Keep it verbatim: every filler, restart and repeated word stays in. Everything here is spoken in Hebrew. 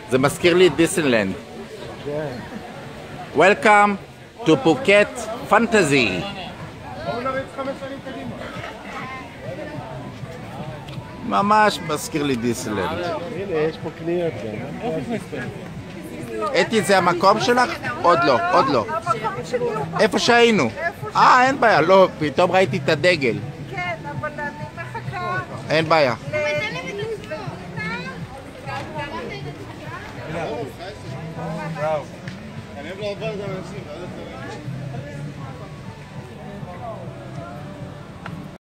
זה מזכיר לי את דיסנלנד. Welcome to Phuket Fantasy. ממש מזכיר לי דיסנלנד. הנה, יש פה קניות גם. אתי, זה המקום שלך? עוד לא, עוד לא. איפה שהיינו? אה, אין בעיה, לא, פתאום ראיתי את הדגל. כן, אבל אני מחכה. אין בעיה. אני אוהב לעבור את האנשים,